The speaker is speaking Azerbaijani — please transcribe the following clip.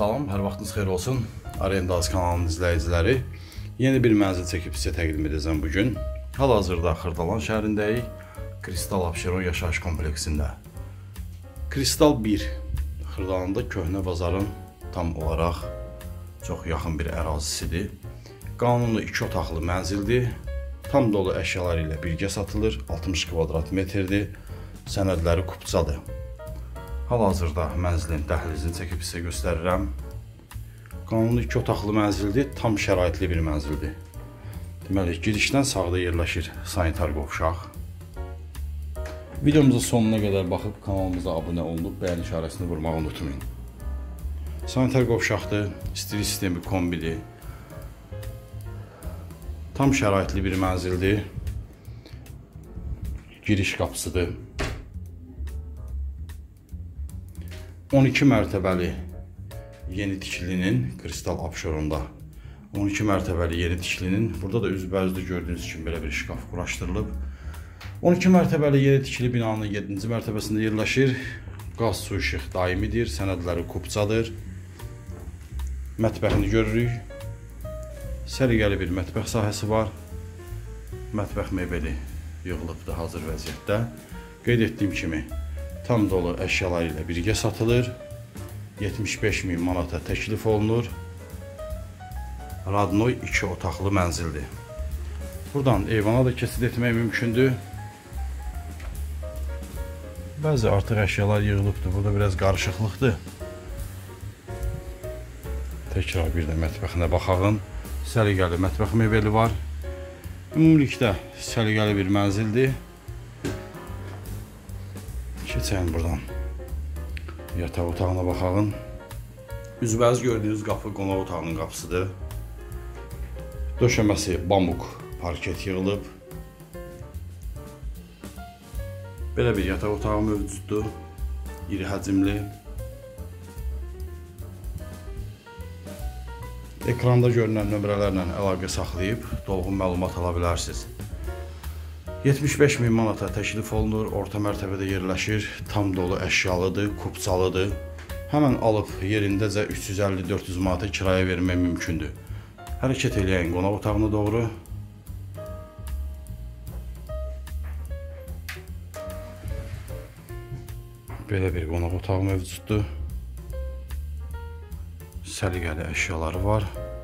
Salam, hər vaxtınız xeyir olsun. Arendaz kanalının izləyiciləri. Yeni bir mənzil çəkib sizə təqdim edəcəm bugün. Hal-hazırda Xırdalan şəhərindəyik. Kristal Abşeron yaşayış kompleksində. Kristal 1 Xırdalanda köhnə bazarın tam olaraq çox yaxın bir ərazisidir. Qanunlu 2 otaqlı mənzildir. Tam dolu əşyalar ilə birgə satılır. 60 kvadrat metrdir. Sənədləri kupçadır. Hal-hazırda mənzilin dəhlizini çəkib sizə göstərirəm. Qanunlu 2 otaqlı mənzildir, tam şəraitli bir mənzildir. Deməli, girişdən sağda yerləşir sanitar qovşaq. Videomuza sonuna qədər baxıb kanalımıza abunə olunub, bəyən işarəsini vurmağı unutmayın. Sanitar qovşaqdır, istilik sistemi kombidir. Tam şəraitli bir mənzildir. Giriş qapısıdır. 12 mərtəbəli yeni tikilinin Kristal Abşeronda 12 mərtəbəli yeni tikilinin burada da üzbəüzdə gördüyünüz kimi belə bir şkaf quraşdırılıb. 12 mərtəbəli yeni tikili binanın 7-ci mərtəbəsində yerləşir. Qaz, su, işıq daimidir. Sənədləri kupçadır. Mətbəxini görürük. Səliqəli bir mətbəx sahəsi var. Mətbəx mebeli yığılıbdır hazır vəziyyətdə. Qeyd etdiyim kimi tam dolu əşyalar ilə birgə satılır. 75.000 manata təklif olunur. Radnoy 2 otaqlı mənzildir. Buradan eyvana da keçid etmək mümkündür. Bəzi artıq əşyalar yığılıbdır. Burada biraz qarışıqlıqdır. Təkrar bir də mətbəxinə baxağın. Səliqəli mətbəx mebeli var. Ümumilikdə səliqəli bir mənzildir. Keçəyim buradan yataq otağına baxağın. Üzbəüz gördüyünüz qapı qonaq otağının qapısıdır. Döşəməsi bambuq parket yığılıb. Belə bir yataq otağı mövcuddur. İri həcmli. Ekranda görünən nömrələrlə əlaqə saxlayıb dolğun məlumat ala bilərsiniz. 75.000 manata təklif olunur, orta mərtəbədə yerləşir, tam dolu əşyalıdır, kupçalıdır. Həmən alıb yerindəcə 350-400 manata kirayə vermək mümkündür. Hərəkət eləyən qonaq otağına doğru. Belə bir qonaq otağı mövcuddur. Səliqəli əşyaları var.